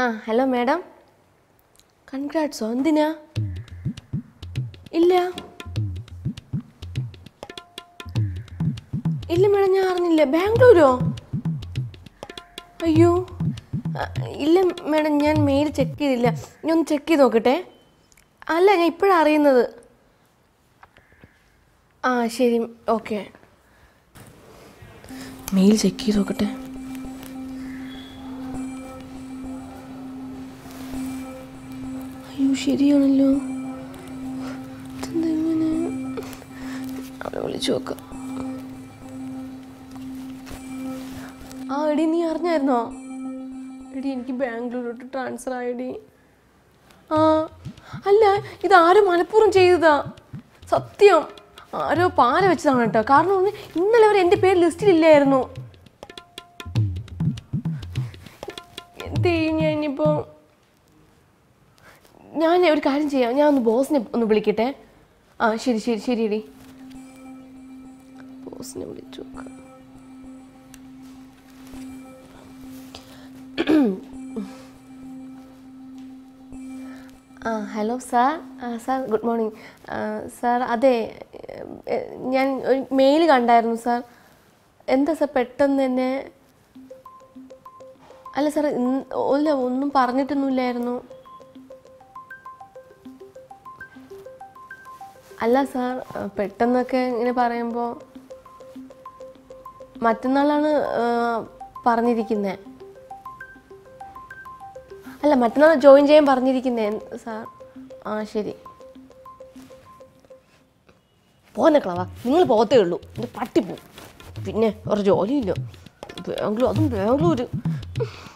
hello madam. Congrats. എന്തിനാ? ഇല്ല. ഇല്ല മേഡം ഞാൻ അറിഞ്ഞില്ല. ബാംഗ്ലൂരോ? അയ്യോ. ഇല്ല മേഡം ഞാൻ മെയിൽ ചെക്ക് ചെയ്തില്ല. ഞാൻ ഒന്ന് ചെക്ക് ചെയ്ത് നോക്കട്ടെ. അല്ല ഞാൻ ഇപ്പോഴാണ് അറിയുന്നത്. ശരി ഓക്കെ. മെയിൽ ചെക്ക് ചെയ്ത് നോക്കട്ടെ. അയ്യോ ശരിയാണല്ലോ. ഇതെന്തെങ്ങനെ അവളെ വിളിച്ചു നോക്കാം. എടി നീ അറിഞ്ഞായിരുന്നോ? എടി എനിക്ക് ബാംഗ്ലൂരോട്ട് ട്രാൻസ്ഫർ ആയടി. അല്ല ഇതാരും മനഃപൂർവ്വം ചെയ്തതാ. സത്യം ആരോ പാല വെച്ചതാണ് കേട്ടോ. കാരണം ഇന്നലെ അവർ എൻ്റെ പേര് ലിസ്റ്റിലില്ലായിരുന്നു. എന്ത് ചെയ്യും ഞാൻ ഇനിയിപ്പോൾ? ഞാൻ ഒരു കാര്യം ചെയ്യാം. ഞാൻ ഒന്ന് ബോസിനെ ഒന്ന് വിളിക്കട്ടെ. ശരി ശരി ശരിയടി. ബോസിനെ വിളിച്ചു നോക്കാം. Hello sir. Sir good morning sir. അതെ ഞാൻ ഒരു മെയിൽ കണ്ടായിരുന്നു സാർ. എന്താ സാർ പെട്ടെന്ന് തന്നെ? അല്ല സാർ ഇല്ല ഒന്നും പറഞ്ഞിട്ടൊന്നുമില്ലായിരുന്നു. അല്ല സാർ പെട്ടെന്നൊക്കെ ഇങ്ങനെ പറയുമ്പോൾ മറ്റന്നാളാണ് പറഞ്ഞിരിക്കുന്നത്. അല്ല മറ്റന്നാൾ ജോയിൻ ചെയ്യാൻ പറഞ്ഞിരിക്കുന്നത് സാർ. ശരി. പോന്നേക്കളവാ നിങ്ങൾ പോകത്തേ ഉള്ളൂ. എൻ്റെ പട്ടി പോവും. പിന്നെ ഒരു ജോലിയില്ല. ബാംഗ്ലൂർ അതും ബാംഗ്ലൂർ.